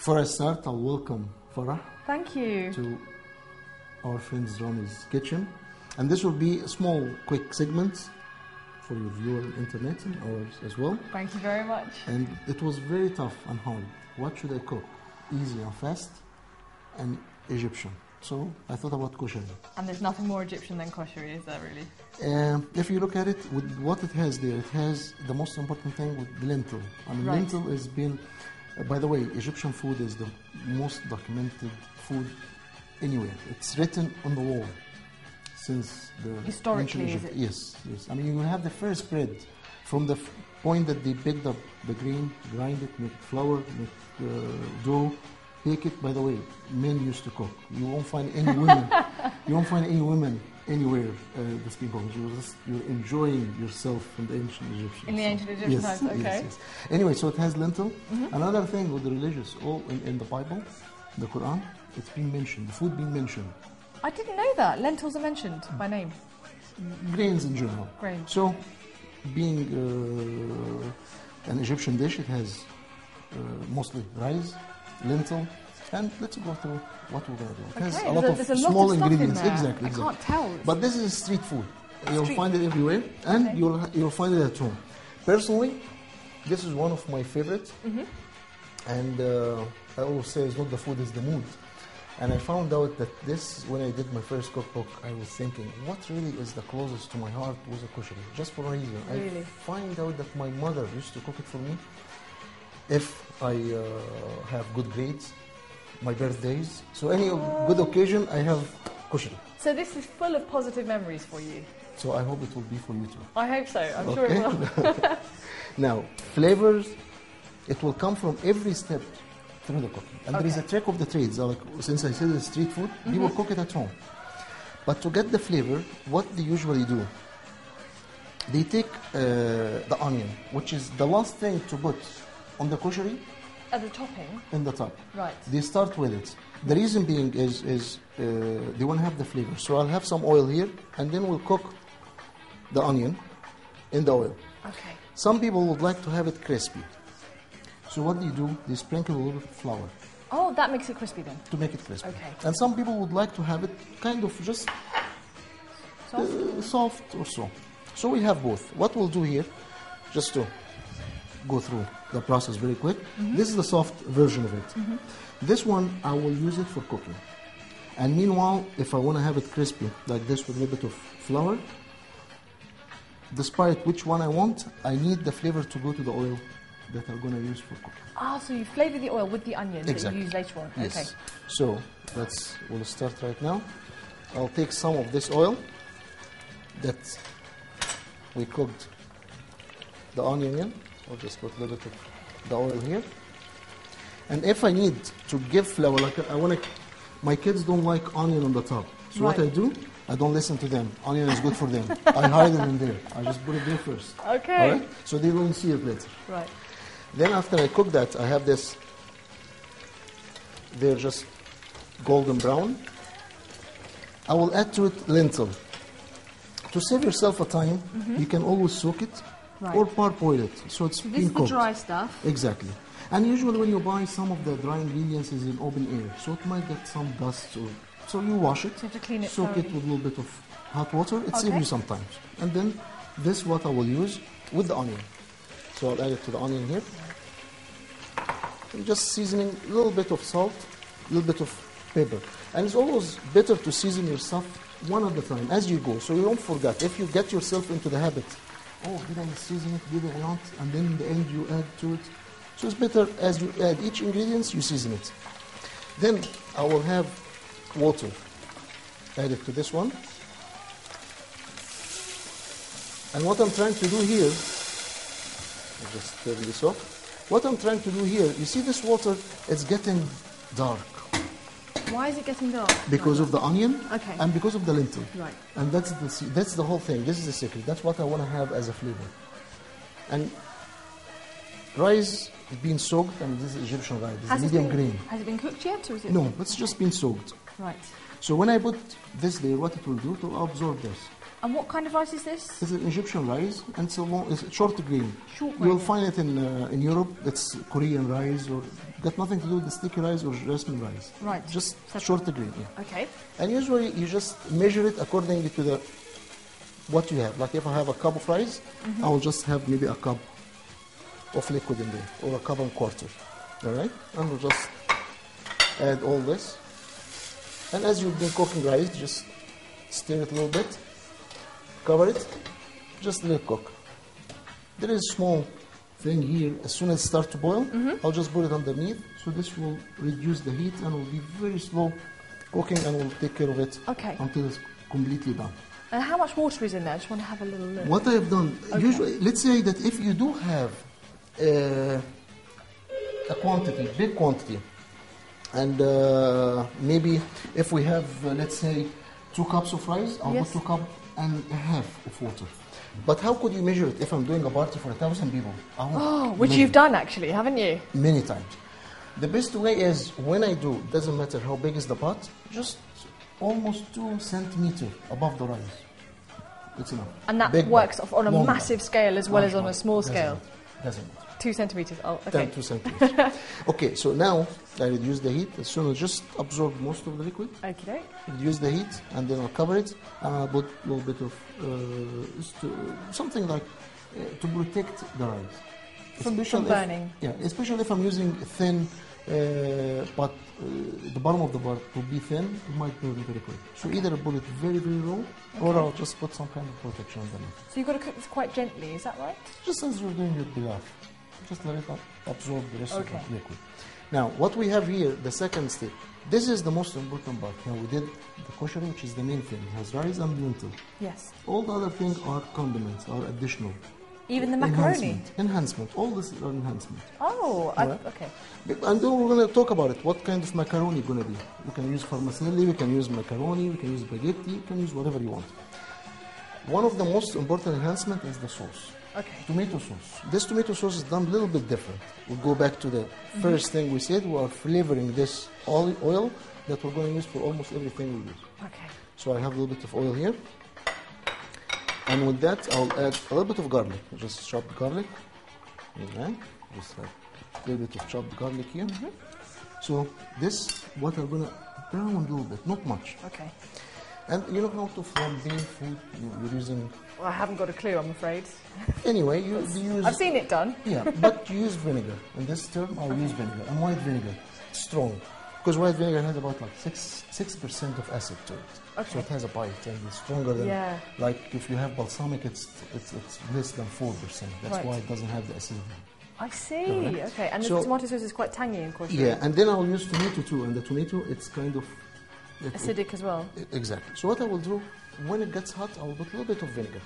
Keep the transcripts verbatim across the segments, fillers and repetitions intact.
Before I start, I'll welcome Farah. Thank you. To our friend's Ronnie's kitchen. And this will be a small, quick segment for your viewer internet and ours as well. Thank you very much. And it was very tough and hard. What should I cook? Easy and fast and Egyptian. So I thought about koshary. And there's nothing more Egyptian than koshary, is there really? Um, if you look at it, with what it has there, it has the most important thing with the lentil. I mean, right. lentil has been, uh, by the way, Egyptian food is the most documented food anywhere. It's written on the wall since the historically, ancient Egypt. Is it? Yes, yes. I mean, you have the first bread from the f point that they picked up the grain, grind it, make flour, make uh, dough, bake it. By the way, men used to cook. You won't find any women. You won't find any women anywhere uh, that speak English. You're, just, you're enjoying yourself in the ancient Egyptians. In the so, ancient Egyptian yes, times, okay. Yes, yes. Anyway, so it has lentil. Mm-hmm. Another thing with the religious, all in, in the Bible, the Quran, it's been mentioned. The food being mentioned. I didn't know that. Lentils are mentioned by name. Grains in general. Grains. So, being uh, an Egyptian dish, it has uh, mostly rice, lentil, and let's go through what we're going to do. It has okay. a lot there's of a, there's a small lot of ingredients. Stuff in there. Exactly, I exactly. can't tell. But this is street food. You'll Street. find it everywhere, and Okay. you'll you'll find it at home. Personally, this is one of my favorites, mm-hmm. and uh, I always say it's not the food, it's the mood. And I found out that this, when I did my first cookbook, I was thinking, what really is the closest to my heart was a koshary? Just for a reason. Really? I find out that my mother used to cook it for me. If I uh, have good grades, my birthdays, so any Oh. good occasion, I have koshary. So this is full of positive memories for you. So I hope it will be for you too. I hope so. I'm sure it will. Now, flavors, it will come from every step through the cooking. And there is a Okay. trick of the trades. Like, since I said it's street food, Mm-hmm. people cook it at home. But to get the flavor, what they usually do, they take uh, the onion, which is the last thing to put on the koshary As a topping. in the top. Right. They start with it. The reason being is, is uh, they want to have the flavor. So I'll have some oil here, and then we'll cook the onion in the oil. Okay. Some people would like to have it crispy. So what they do, they sprinkle a little bit of flour Oh, that makes it crispy then. to make it crispy. Okay. And some people would like to have it kind of just Soft? uh, soft or so. So we have both. What we'll do here, just to go through the process very quick, Mm-hmm. this is the soft version of it. Mm-hmm. This one, I will use it for cooking. And meanwhile, if I want to have it crispy, like this with a little bit of flour, despite which one I want, I need the flavor to go to the oil that I'm going to use for cooking. Ah, so you flavour the oil with the onion Exactly. that you use later on. Yes. Okay. So let's we'll start right now. I'll take some of this oil that we cooked the onion in. I'll just put a little bit of the oil here. And if I need to give flavor, like I want to, my kids don't like onion on the top. So what Right. I do, I don't listen to them. Onion is good for them. I hide it in there. I just put it there first. Okay. All right? So they won't see it later. Right. Then after I cook that, I have this, they're just golden brown. I will add to it lentil. To save yourself a time, you can always soak it Right. or parboil it. So it's So this been is the cooked. dry stuff. Exactly. And usually when you buy some of the dry ingredients is in open air, so it might get some dust. Or, so you wash it, So you have to clean it soak it thoroughly. with a little bit of hot water. It saves Okay. you some time. And then this is what I will use with the onion. So I'll add it to the onion here. And just seasoning a little bit of salt, a little bit of pepper. And it's always better to season your stuff one at a time as you go, so you don't forget. If you get yourself into the habit, oh, did I season it, did I not? And then in the end you add to it. So it's better as you add each ingredient, you season it. Then I will have water added to this one. And what I'm trying to do here, I'll just turn this off. What I'm trying to do here, you see this water, it's getting dark Why is it getting dark? because of the onion Okay. and because of the lentil. Right. And that's the se- that's the whole thing. This is the secret. That's what I want to have as a flavor. And rice is being soaked, and this is Egyptian rice. This Has is it medium been, grain. Has it been cooked yet, or is it? No, it's just been soaked. Right. So when I put this there, what it will do, it will absorb this. And what kind of rice is this? It's an Egyptian rice, and it's a long, it's a short grain. Short You'll grain. find it in uh, in Europe. It's Korean rice, or got nothing to do with the sticky rice or jasmine rice. Right. Just Separate. short grain. Yeah. Okay. And usually you just measure it according to the what you have. Like if I have a cup of rice, Mm-hmm. I will just have maybe a cup of liquid in there, or a cup and quarter. All right, and we'll just add all this. And as you've been cooking rice, just stir it a little bit, cover it, just let it cook. There is a small thing here. As soon as it starts to boil, I'll just put it underneath. So this will reduce the heat and will be very slow cooking, and will take care of it Okay. until it's completely done. And how much water is in there? I just want to have a little look. What I have done, Okay. usually, let's say that if you do have uh, a quantity, big quantity, and uh, maybe if we have, uh, let's say, two cups of rice, I'll Yes. put two cups and a half of water. But how could you measure it if I'm doing a party for a thousand people? I won't Oh, which measure you've it done actually, haven't you? many times. The best way is when I do, doesn't matter how big is the pot, just almost two centimeters above the rice. It's enough. And that Big works pot, on a long massive pot. scale as well Large as on a pot. small Doesn't scale. matter. Doesn't matter. Two centimeters. Oh, okay. ten, two centimeters. Okay, so now I reduce the heat. As soon as just absorb most of the liquid, Okay. reduce the heat, and then I'll cover it. And I'll put a little bit of uh, st- something like uh, to protect the rice. From- Especially from if- burning. Yeah, especially if I'm using thin uh, pot, uh, the bottom of the pot will be thin, it might burn very quick. So either I put it very, very low, or Okay. I'll just put some kind of protection underneath. So you've got to cook this quite gently, is that right? Just as you're doing your pilaf. Just let it ab- absorb the rest Okay. of the liquid. Now, what we have here, the second step, this is the most important part. Now, we did the koshari, which is the main thing. It has rice and lentil. Yes. All the other things are condiments, are additional. Even the macaroni. Enhancement. Enhancement. All this are enhancement. Oh, I, Alright. okay. And then we're going to talk about it. What kind of macaroni going to be? We can use farmacelli, we can use macaroni, we can use spaghetti, you can use whatever you want. One of the most important enhancement is the sauce. Okay. Tomato sauce. This tomato sauce is done a little bit different. We'll go back to the first thing we said. We are flavoring this olive oil that we're going to use for almost everything we use. Okay. So I have a little bit of oil here. And with that, I'll add a little bit of garlic. Just chopped garlic. Okay. Just add a little bit of chopped garlic here. So this, what I'm going to brown a little bit, not much. Okay. And you know how to flambe food? You- You're using... Well, I haven't got a clue, I'm afraid. Anyway, you, you use... I've seen it done. Yeah, but you use vinegar. In this term, I'll use vinegar. And white vinegar, strong. Because white vinegar has about like six six percent of acid to it. Okay. So it has a bite and it's stronger than Yeah. like if you have balsamic, it's it's, it's less than four percent. That's Right. why it doesn't have the acidity. I see. Alright. Okay. And the So- tomato sauce is quite tangy, of course. Yeah, and then I'll use tomato too. And the tomato, it's kind of it- Acidic as well. it- exactly. So what I will do when it gets hot, I will put a little bit of vinegar.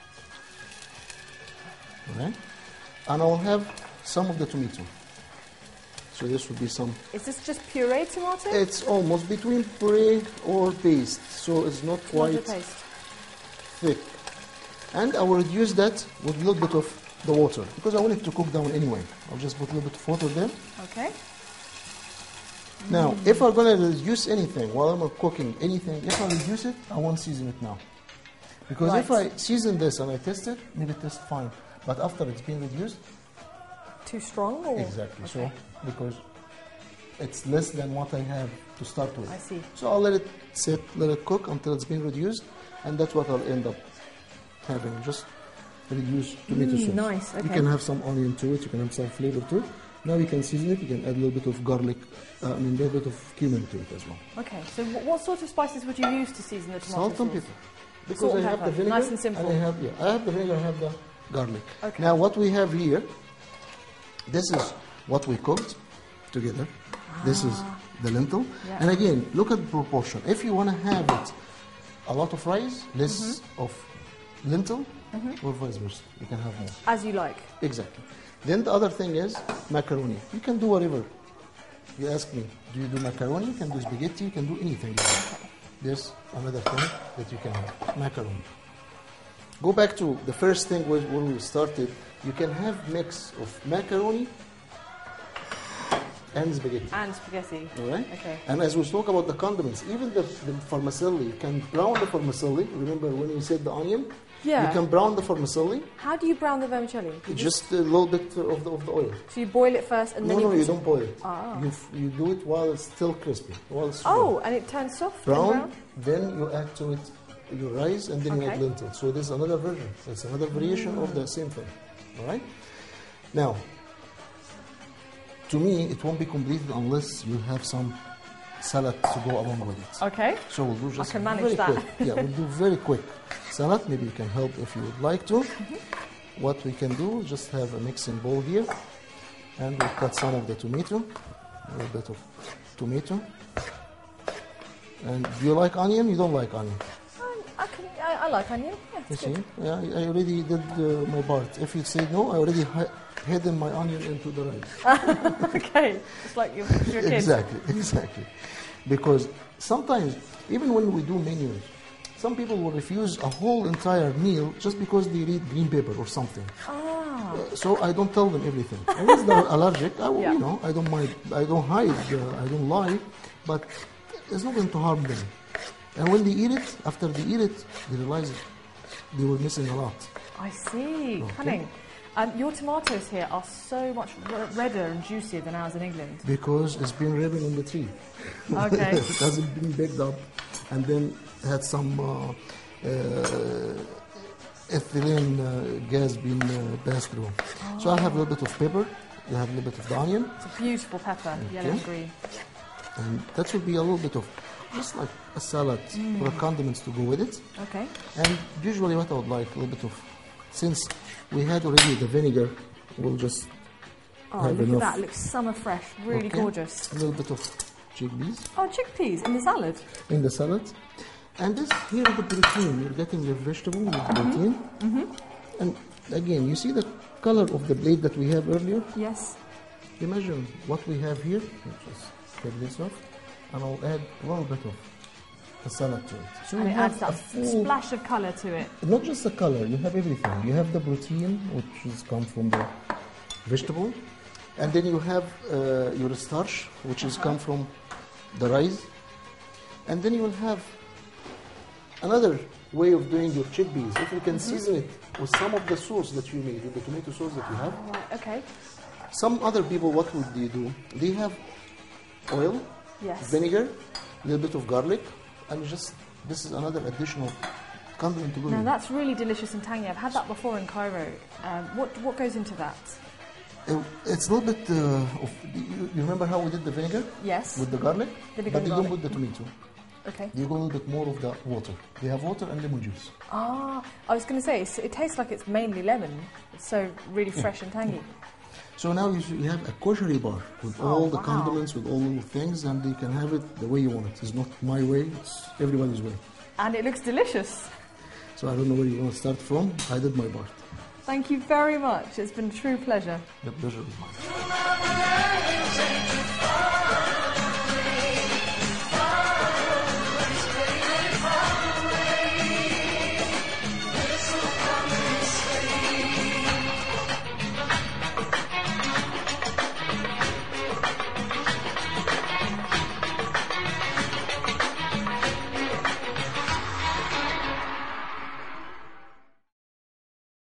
Alright, and I will have some of the tomato. So this would be some. Is this just puree tomato? It's almost between puree or paste, so it's not Tomato quite paste. thick. And I will reduce that with a little bit of the water because I want it to cook down anyway. I'll just put a little bit of water there. Okay. Now, if I'm going to reduce anything while I'm cooking anything, if I reduce it, I won't season it now. Because if I Right. season this and I test it, maybe it tastes fine. But after it's been reduced, Too strong? Or? exactly. Okay. So, because it's less than what I have to start with. I see. So I'll let it sit, let it cook until it's been reduced, and that's what I'll end up having. Just reduced tomato Mm, sauce. nice, You okay. can have some onion to it, you can have some flavor to it. Now you can season it, you can add a little bit of garlic, uh, I mean a little bit of cumin to it as well. Okay. So wh- what sort of spices would you use to season the tomato Salt and sauce? pepper. Because Salt I and have the pepper. vinegar. Nice and simple. I have, yeah, I have the vinegar, I have the garlic. Okay. Now what we have here, this is what we cooked together. This is the lentil. Yeah. And again, look at the proportion. If you want to have it a lot of rice, less of lentil, or vice versa. You can have more. As you like. Exactly. Then the other thing is macaroni. You can do whatever. You ask me, do you do macaroni? You can do spaghetti. You can do anything. You want. There's another thing that you can have, macaroni. Go back to the first thing where, when we started. You can have mix of macaroni and spaghetti. And spaghetti. All right? Okay. And as we talk about the condiments, even the, the vermicelli, you can brown the vermicelli. Remember when we said the onion? Yeah. You can brown the vermicelli. How do you brown the vermicelli? You Just a little bit of the, of the oil. So you boil it first and No, then no, you you put don't boil it. Ah. You, f- you do it while it's still crispy. While it's Oh, raw. and it turns soft brown, and brown? then you add to it your rice, and then you Okay. add lentils. So this is another version. It's another variation of the same thing. All right? Now, to me, it won't be completed unless you have some salad to go along with it. Okay. So we'll do just can manage very that. quick. Yeah, we'll do very quick salad. Maybe you can help if you would like to. Mm-hmm. What we can do is just have a mixing bowl here, and we'll cut some of the tomato, a little bit of tomato. And do you like onion? You don't like onion? Um, I, can, I, I like onion. Yeah, You it's see? good. Yeah, I I already did uh, my part. If you say no, I already hi- hidden my onion into the rice. Okay. It's like your, your kids. Exactly, exactly. Because sometimes, even when we do menus, some people will refuse a whole entire meal just because they eat green pepper or something. Ah. Uh, so I don't tell them everything. Unless they're allergic, I will, Yeah. you know, I don't mind, I don't hide, uh, I don't lie, but it's not going to harm them. And when they eat it, after they eat it, they realize they were missing a lot. I see. Okay. Cunning. Um, your tomatoes here are so much r- redder and juicier than ours in England. Because it's been ribbon on the tree. Okay. It hasn't been baked up and then had some uh, uh, ethylene uh, gas being uh, passed through. So I'll have a little bit of pepper, you have a little bit of the onion, It's a beautiful pepper, yellow and green. and that will be a little bit of just like a salad Mm. or condiments to go with it. Okay. And usually what I would like, a little bit of, since we had already the vinegar, we'll just Oh, have look enough. at that. Looks summer fresh. Really Okay. gorgeous. A little bit of chickpeas Oh, chickpeas in the salad. in the salad. And this here is the protein. You're getting your vegetable with protein. Mm-hmm. And again, you see the color of the blade that we have earlier? Yes. Imagine what we have here. Let's just take this off. And I'll add a little bit of the salad to it. So And you it have adds a that full, splash of colour to it. not just the color, you have everything. You have the protein, which is come from the vegetable. And then you have uh, your starch, which is come from the rice. And then you will have another way of doing your chickpeas. If you can season it with some of the sauce that you made, with the tomato sauce that you have. Right, okay. Some other people, what would they do? They have oil, Yes. vinegar, a little bit of garlic, and just, this is another additional condiment to go Now with. that's really delicious and tangy. I've had that before in Cairo. Um, what what goes into that? Uh, It's a little bit uh, of, you, you remember how we did the vinegar Yes. with the garlic? Vinegar but and they garlic. don't put the tomato. Okay. They go a little bit more of the water. They have water and lemon juice. Ah, I was going to say it's, it tastes like it's mainly lemon. It's so really fresh and tangy. So now you, you have a koshery bar with Oh, all the wow. condiments, with all the things, and you can have it the way you want it. It's not my way, it's everybody's way. And it looks delicious. So I don't know where you want to start from. I did my part. Thank you very much. It's been a true pleasure. The pleasure is mine.